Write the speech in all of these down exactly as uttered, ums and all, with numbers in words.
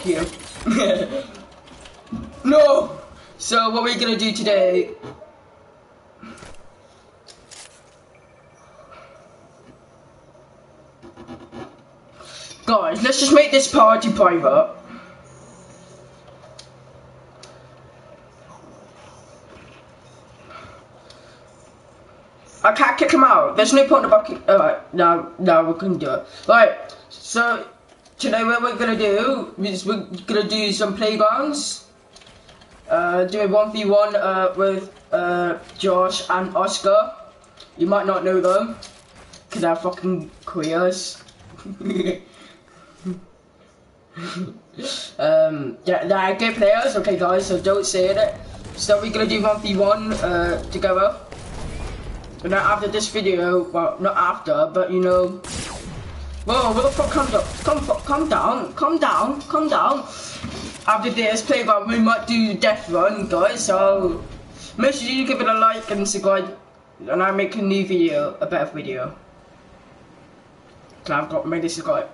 you. No! So what we're gonna do today... Guys, let's just make this party private. I can't kick him out. There's no point in bucking. Alright, now, now we can do it. Right, so today what we're gonna do is we're gonna do some playgrounds. Uh, do a one v one uh, with uh, Josh and Oscar. You might not know them because they're fucking queers. um, yeah, they're good players. Okay, guys, so don't say it. So we're gonna do one v one uh, together. And then after this video, well, not after, but you know, whoa, what the fuck, calm down, calm, calm down, calm down, calm down. After this playground, we might do death run, guys, so make sure you give it a like and subscribe, and I'll make a new video, a better video. So I've got made this subscribe.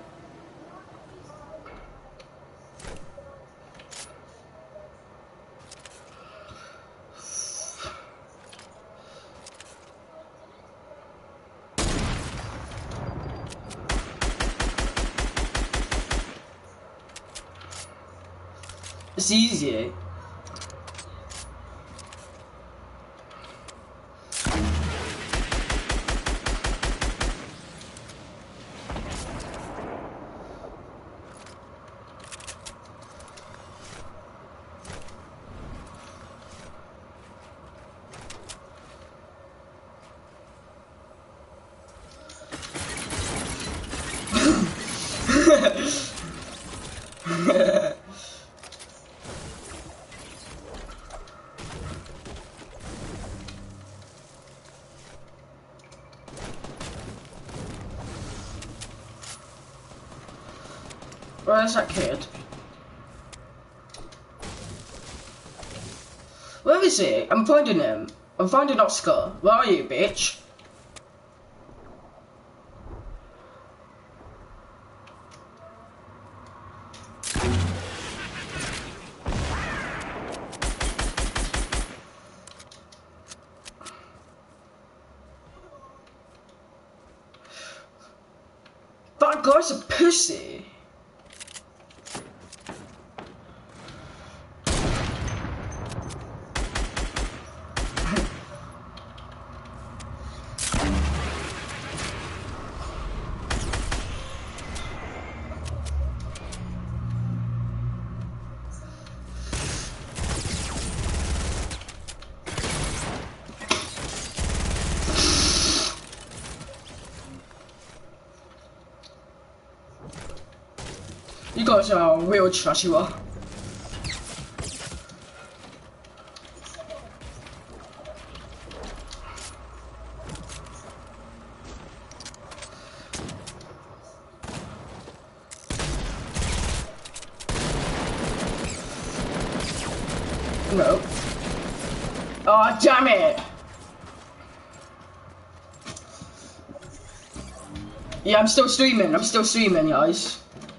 It's easy. Where's that kid? Where is he? I'm finding him. I'm finding Oscar. Where are you, bitch? That guy's a pussy. You guys are real trash, you are. No. Oh, damn it! Yeah, I'm still streaming. I'm still streaming, guys.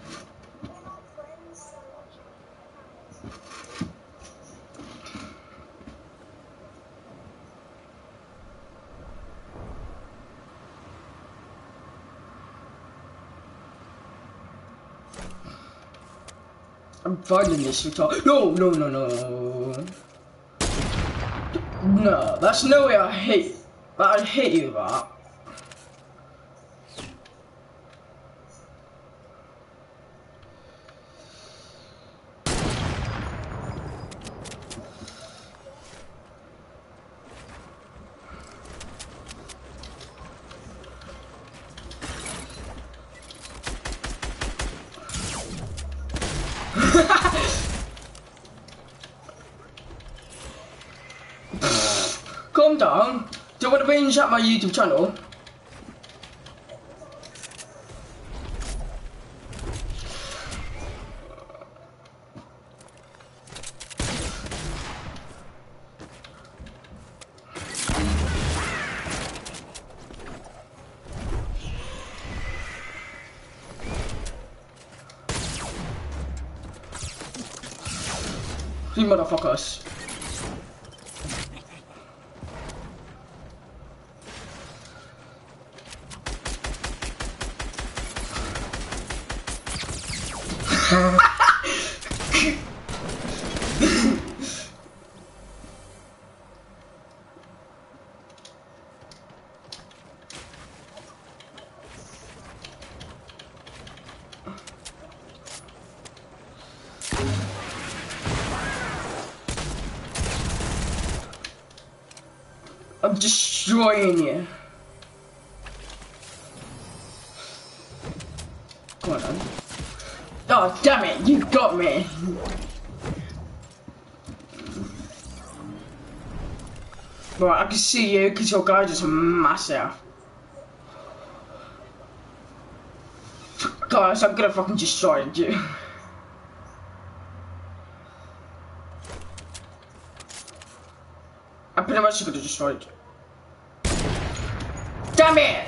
I'm finding this retard. No, no, no, no. No, that's no way I hate. I hate you, that. Calm down. Do you want to binge at my YouTube channel? You motherfuckers. I'm destroying you. Come on, then. Oh, damn it, you got me. Right, I can see you because your guys is massive. Guys, I'm gonna fucking destroy you. I'm pretty much gonna destroy you. Damn it!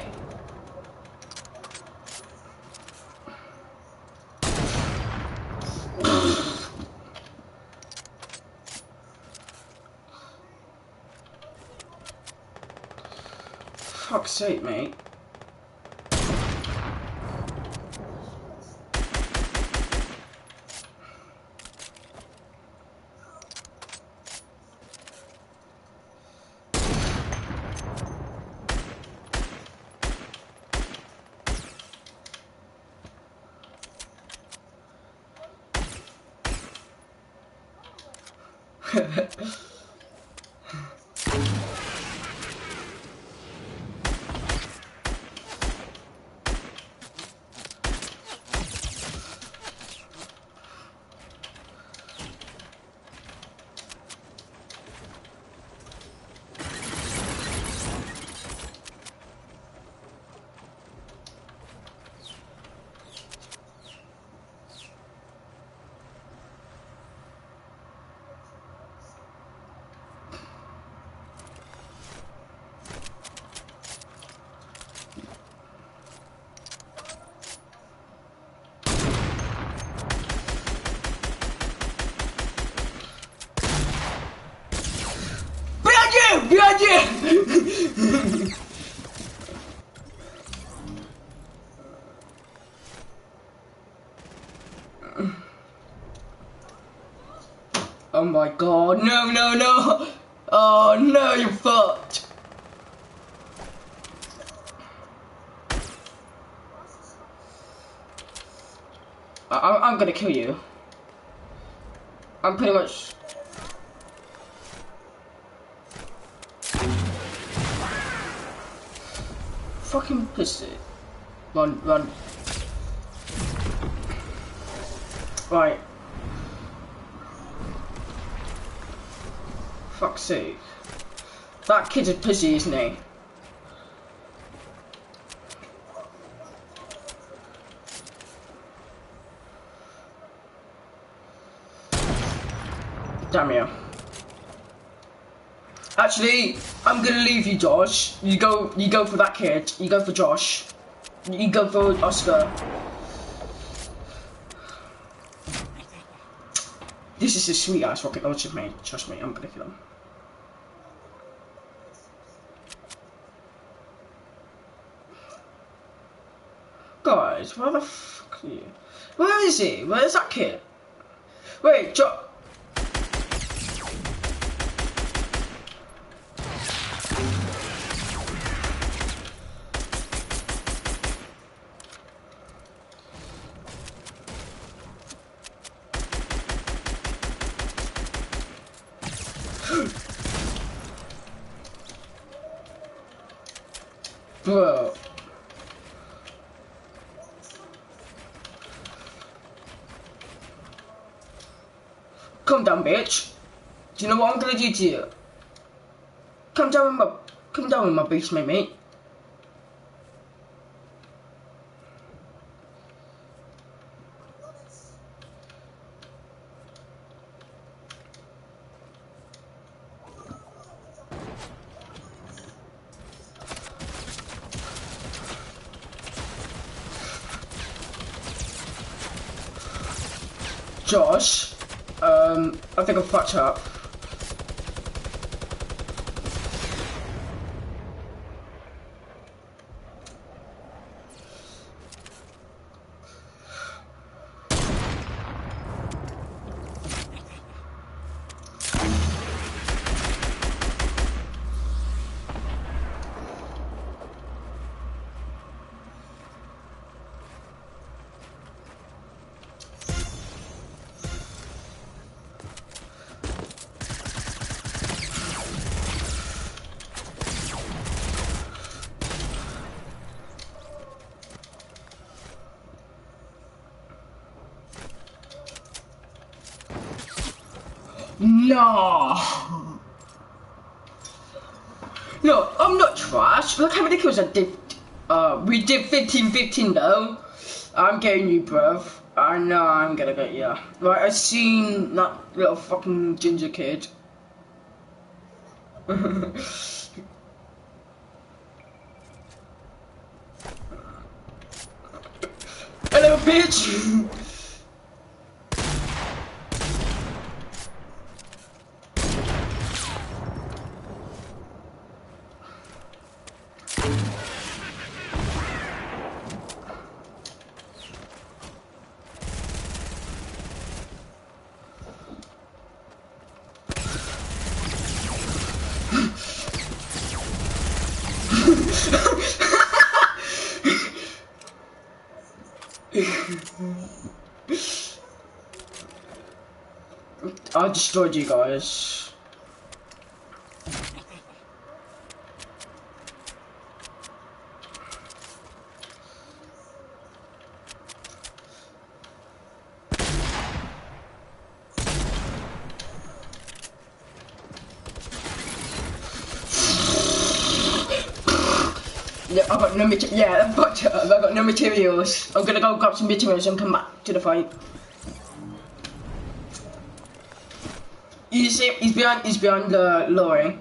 Fuck's sake, mate. Behind you! Oh my god, no, no, no! Oh no, you're fucked! I I'm gonna kill you. I'm pretty much... Fucking pussy. Run, run. Right. Fuck's sake. That kid's a pussy, isn't he? Damn you. Actually, I'm gonna leave you, Josh. You go, you go for that kid. You go for Josh. You go for Oscar. This is a sweet ass rocket launcher, mate. Trust me, I'm gonna kill him. Guys, where the fuck are you? Where is he? Where's that kid? Wait, Josh. Bro. Come down, bitch. Do you know what I'm gonna do to you? Come down in my, come down in my basement, mate. Josh, Um, I think I fucked up. No. No, I'm not trash. Look how many kills I did. Uh, we did fifteen fifteen though. I'm getting you, bruv. I know I'm gonna get you. Right, I seen that little fucking ginger kid. Hello, bitch. I destroyed you guys. Yeah, I got no materials. Yeah, I got, I got no materials. I'm gonna go grab some materials and come back to the fight. You see, he's behind. He's behind the lorry.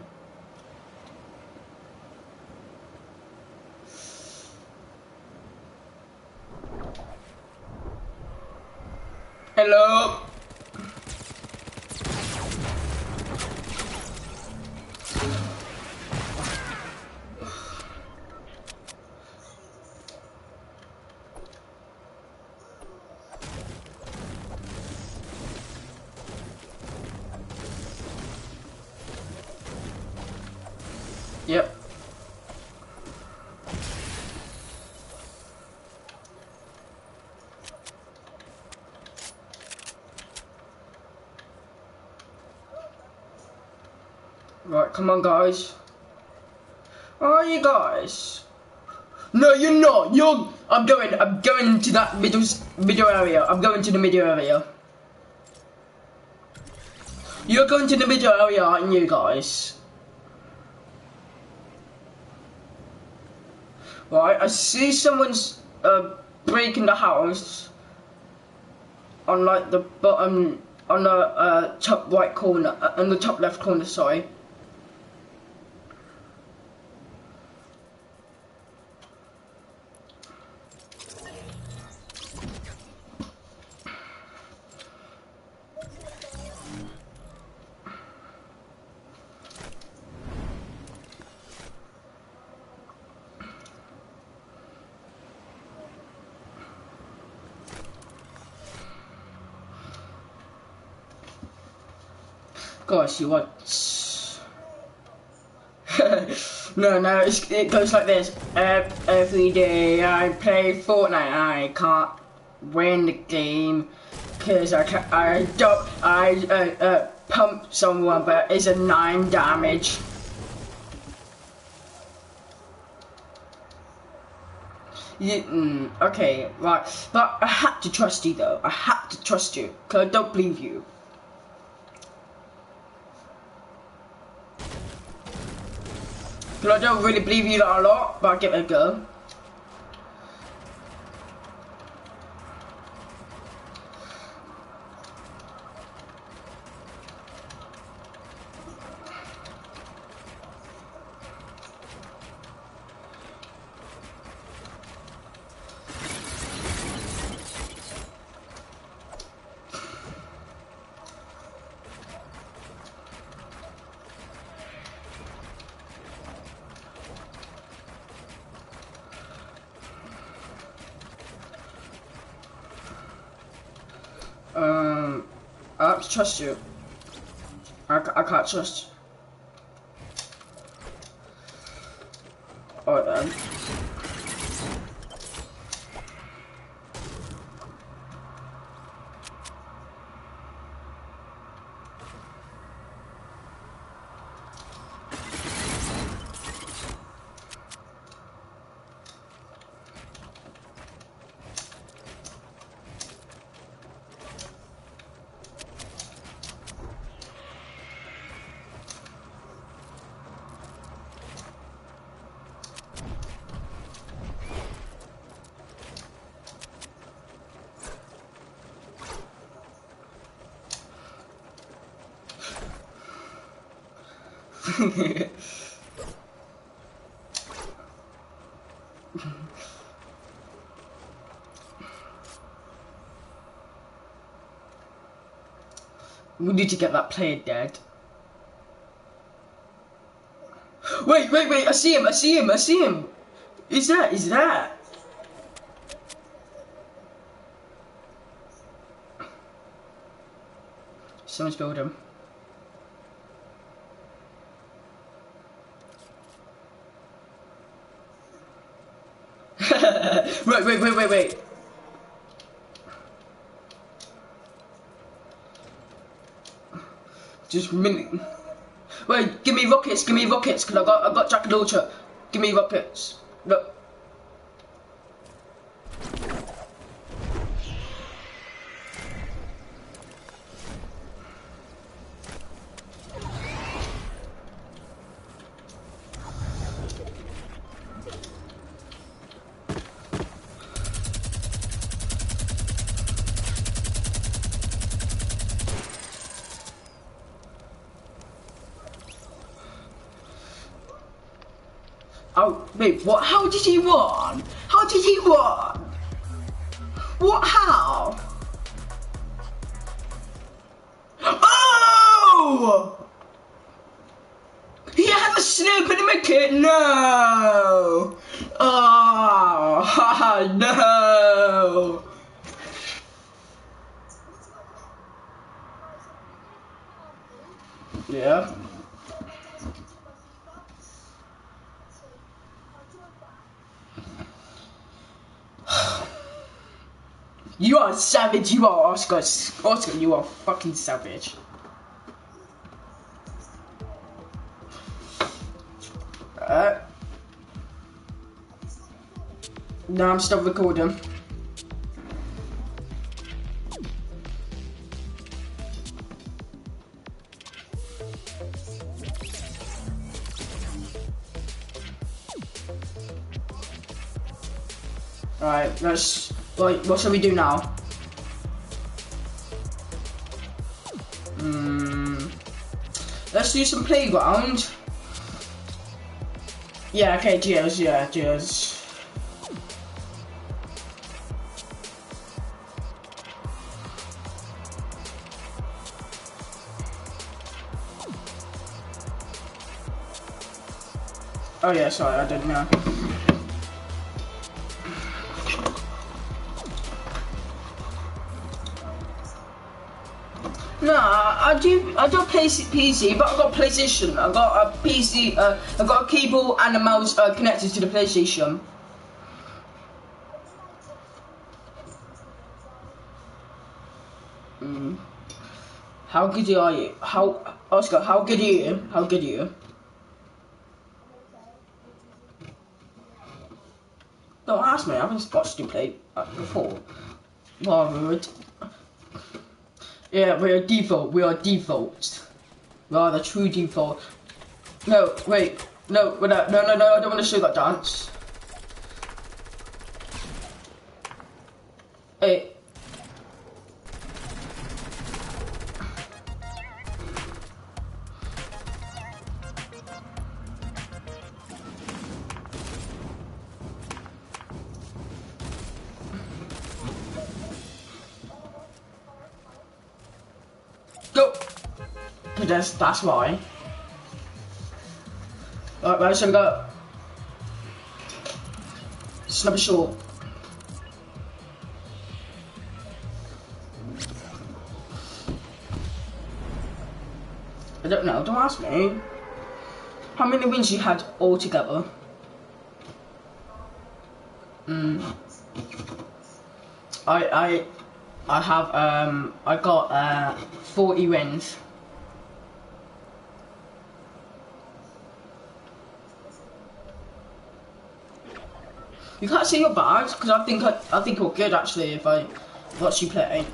Hello. Yep. Right, come on, guys. Where are you guys? No, you're not. You're. I'm going. I'm going to that middle middle area. I'm going to the middle area. You're going to the middle area, aren't you, guys? Right, I see someone's uh, breaking the house on like the bottom, on the uh, top right corner, uh, on the top left corner, sorry. Gosh, you want? no, no, it's, it goes like this. Uh, every day I play Fortnite, I can't win the game because I can I don't I uh, uh, pump someone, but it's a nine damage. You, mm, okay, right, but I had to trust you though. I had to trust you because I don't believe you. I don't really believe you a lot, but I'll give it a go. I have to trust you. I, I can't trust. Alright then. We need to get that player dead. Wait, wait, wait, I see him, I see him, I see him. Is that, is that? Someone's built him. Right, wait, wait, wait, wait. Just a minute. Wait, give me rockets, give me rockets, cause I got, I got Jack and Launcher. Give me rockets. Look. Oh, wait, what? How did he win? How did he win? What? How? Oh! He had a snip in the kit. No! Oh, no! Yeah. You are savage, you are Oscar. Oscar, you are fucking savage. Alright. No, I'm still recording. Alright, let's, like, what shall we do now? Hmm. Let's do some playground. Yeah, okay, cheers, yeah, cheers. Oh yeah, sorry, I didn't know. No, I do. I don't play P C, but I got PlayStation. I got a P C. Uh, I got a keyboard and a mouse uh, connected to the PlayStation. Mm. How good are you? How Oscar? How good are you? How good are you? Don't ask me. I haven't watched you play uh, before. Well, rude. Yeah, we are default. We are defaults. We are the true default. No, wait. No, no, no, no, no. I don't want to show that dance. Hey. Go! That's, that's why. Alright, right, so we got snubber short. I don't know, don't ask me. How many wins you had altogether? Mm. I I I have um I got uh forty wins. You can't see your badge because I think I, I think you're good actually if I watch you play.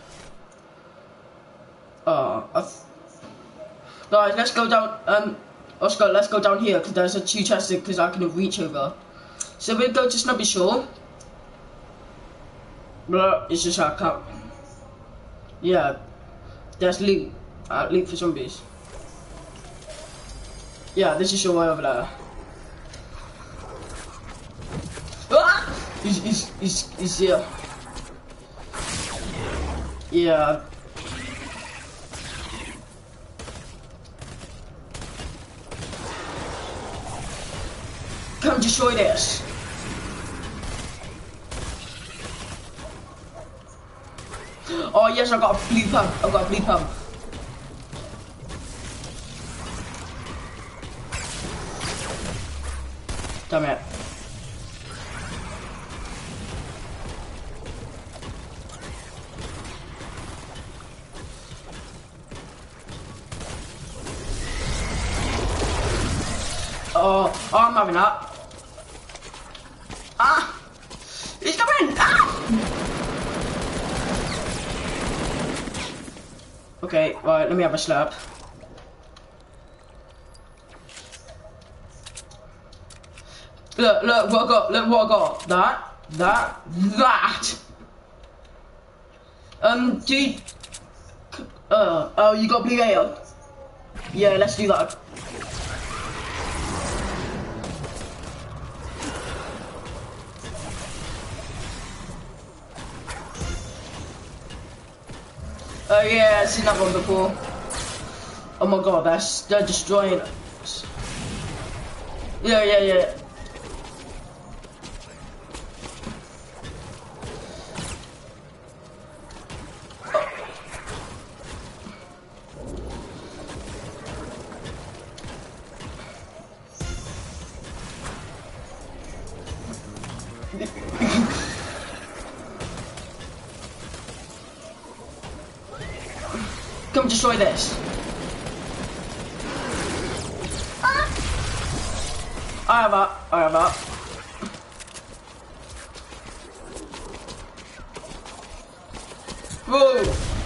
Oh, I guys, let's go down. Um, Oscar, let's go down here because there's a two chests because I can reach over. So we'll go to Snubby Shore. But it's just I can't. Yeah, there's loot. Uh, loot for zombies. Yeah, this is your way over there. Ah! He's he's he's he's here. Yeah. Come destroy this. Oh yes, I got a blue pump. I got a blue pump. Damn it. Oh, oh, I'm having that. Ah! He's coming! Ah! Okay, right, let me have a slap. Look, look what I got, look what I got. That, that, that! Um, do you... Uh, oh, you got blue ale? Yeah, let's do that. Oh yeah, I've seen that one before. Oh my god, that's they're destroying us. Yeah, yeah, yeah. Come destroy this. Ah. I have that. I have that. Whoa!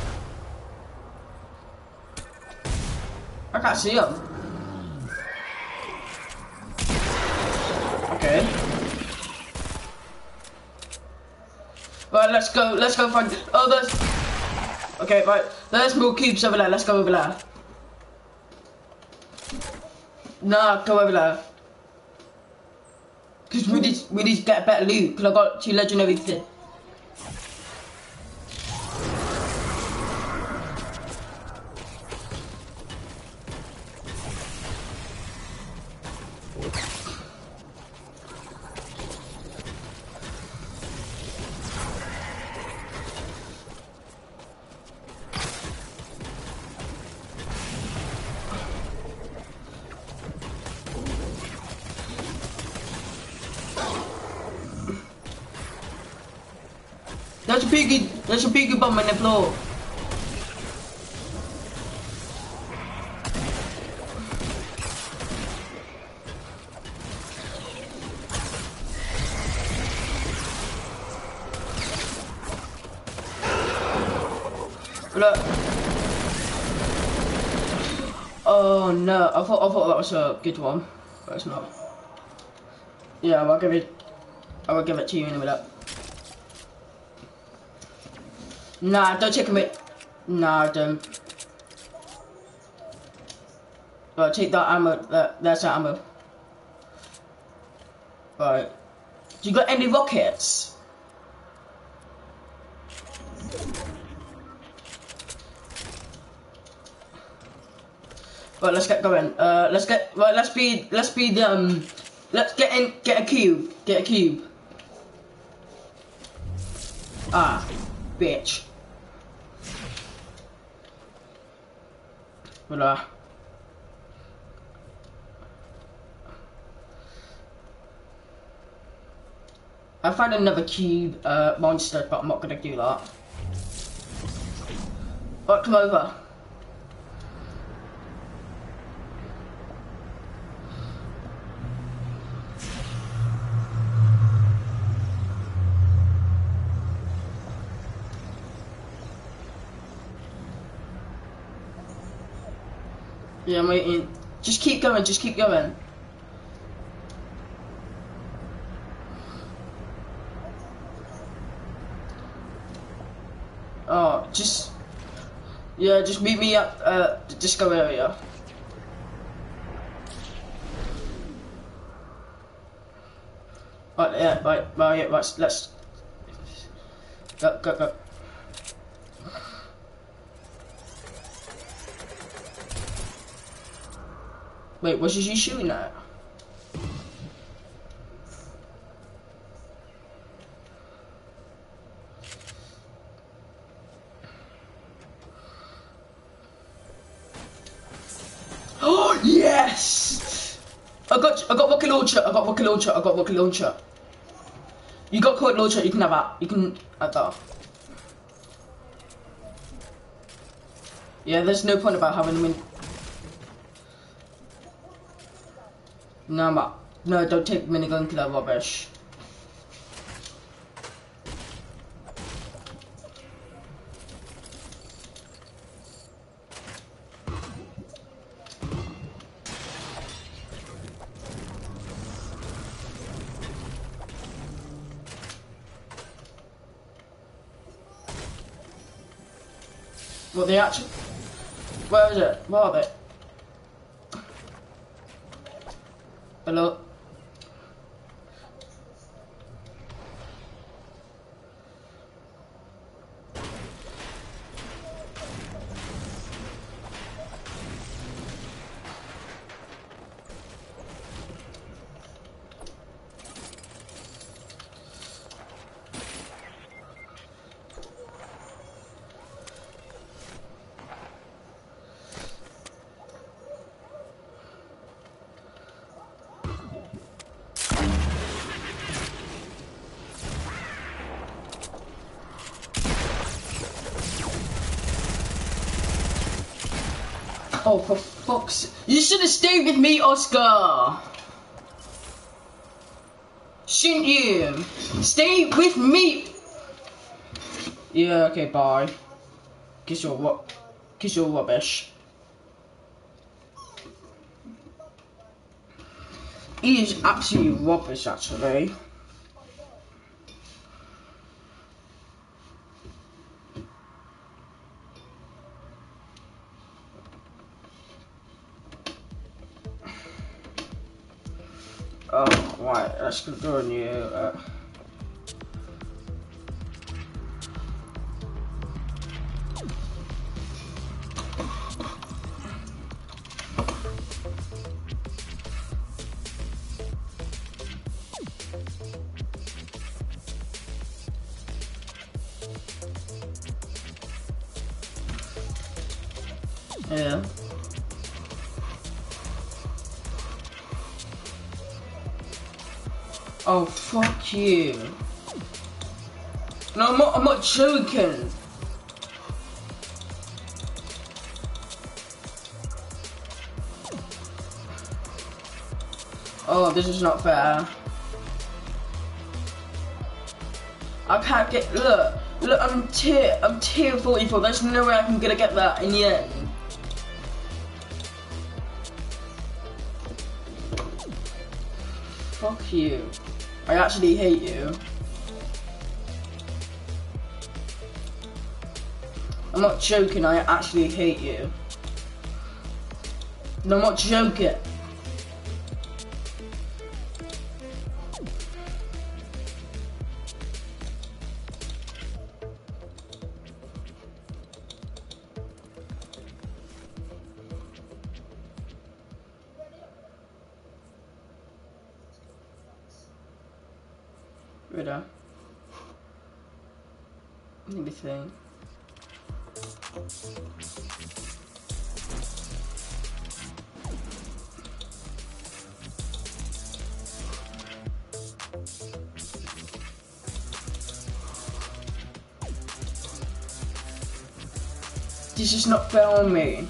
I can't see him. Okay. Right, let's go. Let's go find. Oh, there's. Okay, right. There's more cubes over there. Let's go over there. Nah, go over there. Cause we need we need to get a better loot. Cause I got two legendary things. There's a piggy, there's a piggy bomb on the floor. Look. Oh no, I thought I thought that was a good one, but it's not. Yeah, I'll give it. I will give it to you in a minute. Nah, don't take it. Nah, don't. Right, take that ammo. That, that's that ammo. Right. Do you got any rockets? Right, let's get going. Uh, let's get. Right, let's be. Let's be the. Um, let's get in. Get a cube. Get a cube. Ah, bitch. Voila. I found another cube uh, monster, but I'm not gonna do that. But come over. Yeah, I'm waiting. Just keep going, just keep going. Oh, just... Yeah, just meet me at uh, the disco area. Right, yeah, right, right, yeah, right, let's... Go, go, go. Wait, what is he shooting at? Oh yes! I got, I got rocket launcher. I got rocket launcher. I got rocket launcher. You got rocket launcher. You can have that. You can have that. Yeah, there's no point about having them in. No, ma. No, don't take minigun killer rubbish. What they actually? Where is it? Where are they? Hello? Oh, for fuck's sake. You should have stayed with me, Oscar. Shouldn't you? Stay with me. Yeah, okay, bye. Kiss your what? Kiss your rubbish. He is absolutely rubbish, actually. Oh, right, let's go on you. Uh, yeah. Oh, fuck you. No, I'm not, I'm not joking. Oh, this is not fair. I can't get, look, look, I'm tier, I'm tier forty-four, there's no way I'm gonna get that in the end. Fuck you. I actually hate you. I'm not joking, I actually hate you. No, I'm not joking. Really? Let me think. This is not fair on me.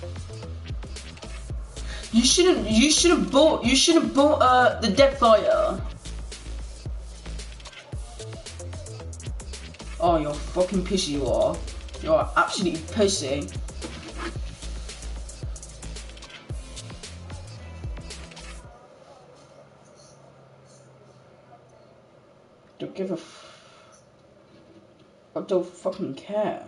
You shouldn't. You should have bought. You should have bought uh, the Deathfire. Oh, you're fucking pissy. You are. You are absolutely pissy. Don't give a. F I don't fucking care.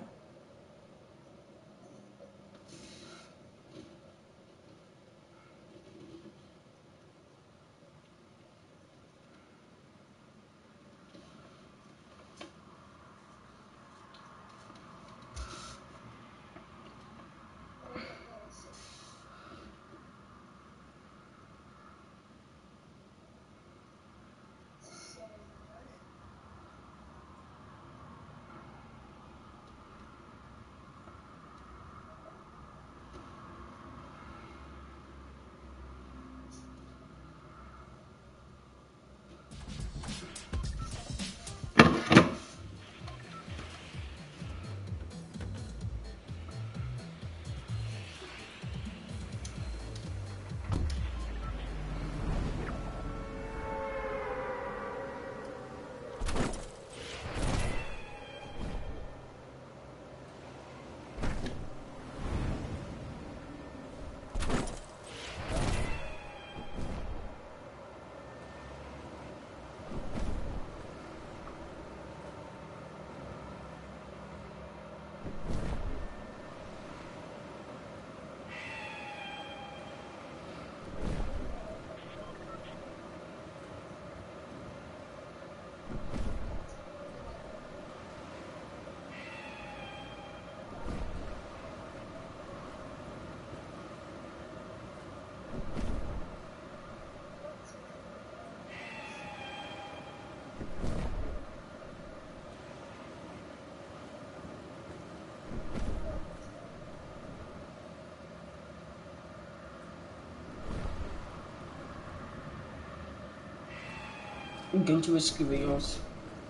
I'm going to risk wheels.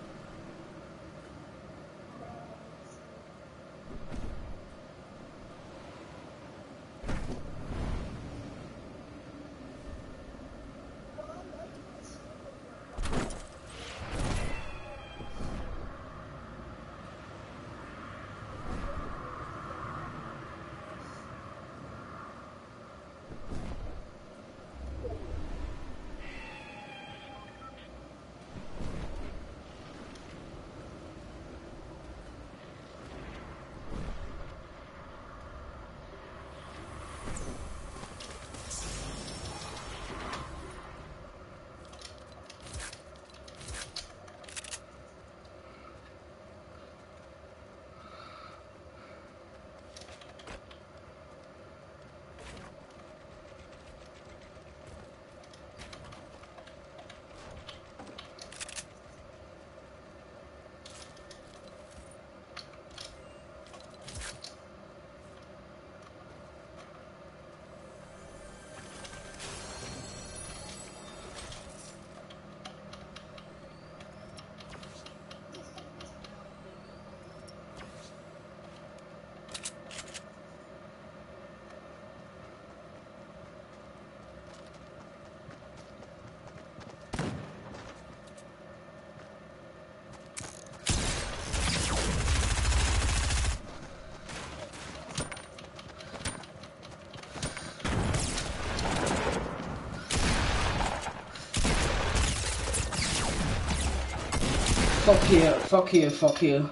Fuck you, fuck you, fuck you.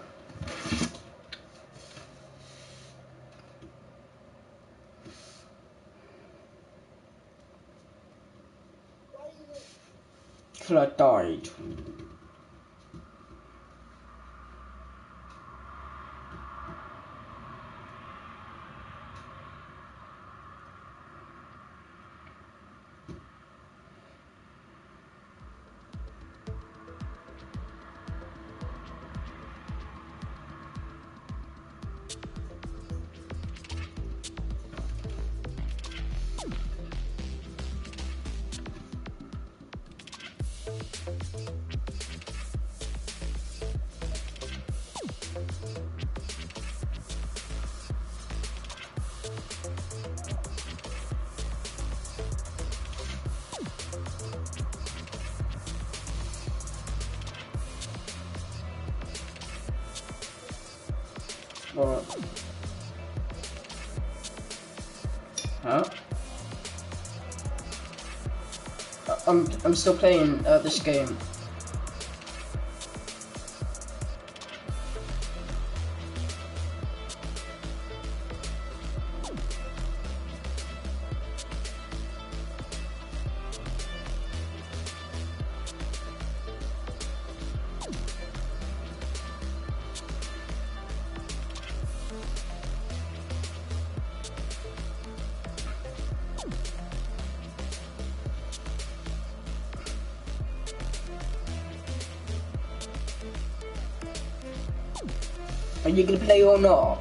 Till I died. What? Huh? I'm I'm still playing uh, this game. Are you gonna play or not?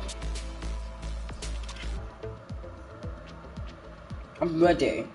I'm ready.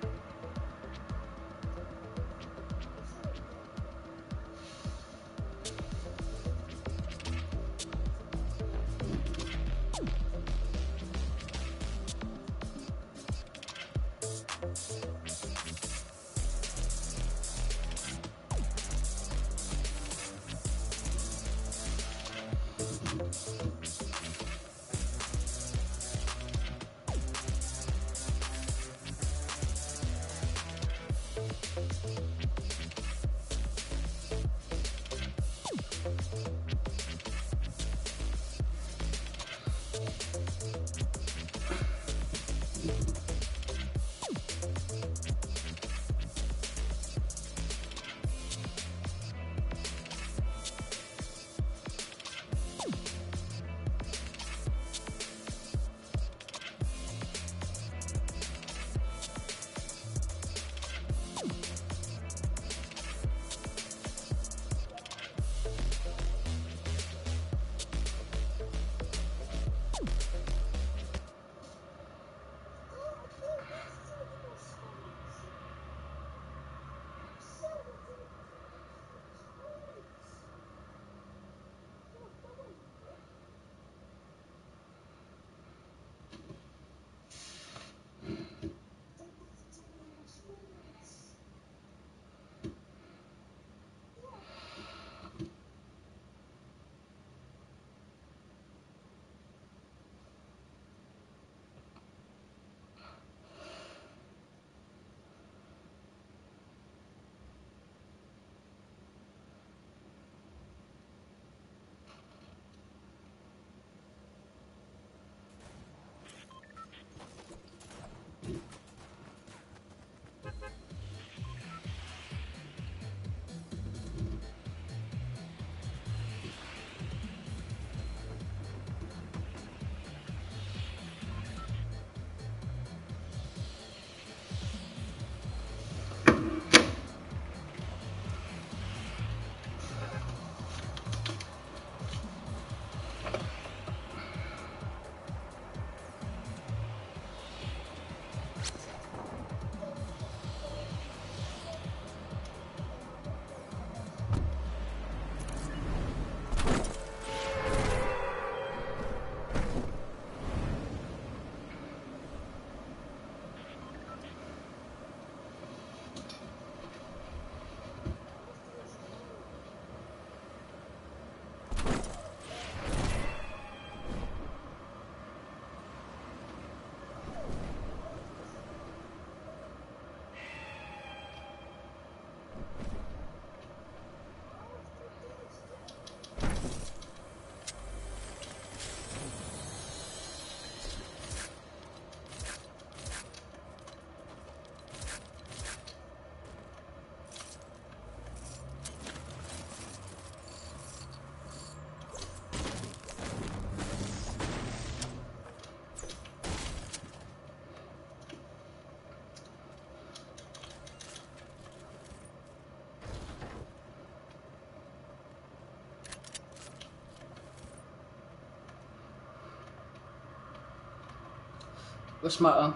What's the matter?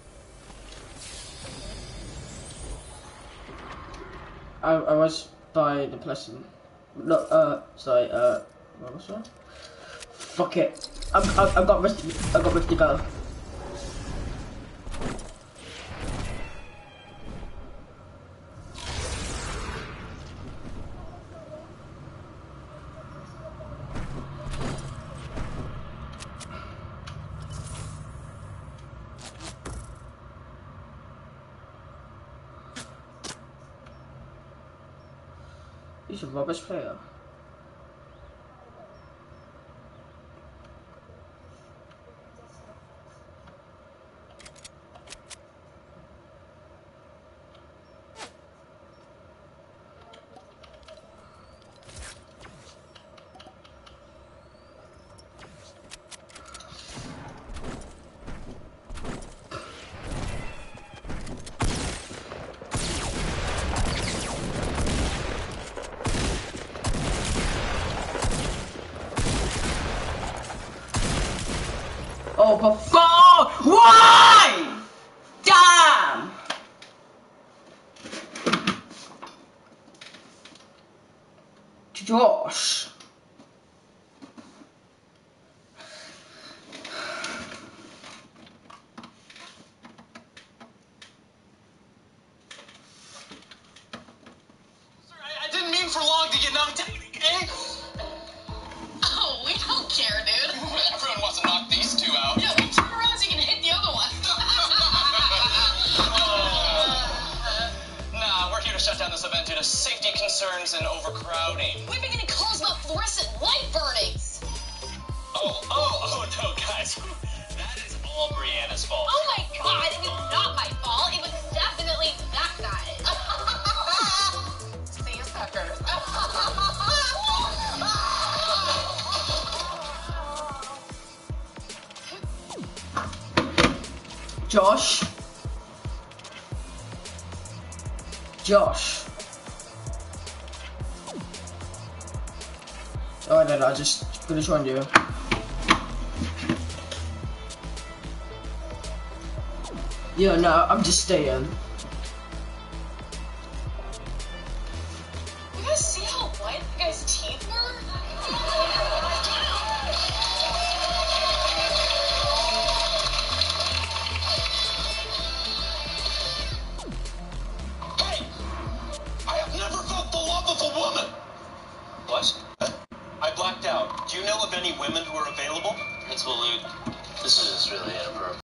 I, I was by by the person. No, uh, sorry, uh, what was that? Fuck it. I'm, I, I got ready, I got ready to go. He's a rubbish player. Oh, but fuck! Why? Damn! Josh. I didn't mean for long to get knocked out, eh? Oh, we don't care, dude. Everyone wants to knock these two out. Yeah, we turn around so you can hit the other one. Nah, we're here to shut down this event due to safety concerns and overcrowding. We've been getting calls about fluorescent light burnings. Oh, oh, oh, no, guys. That is all Brianna's fault. Oh my god, it was not my fault. It was definitely that guy. See you, suckers. Josh. Josh. Oh, no, no, just gonna try and do it. Yeah, no, I'm just staying. You guys see how white the guy's teeth were? Hey! I have never felt the love of a woman! What? I blacked out. Do you know of any women who are available? Principal Luke, this is really inappropriate.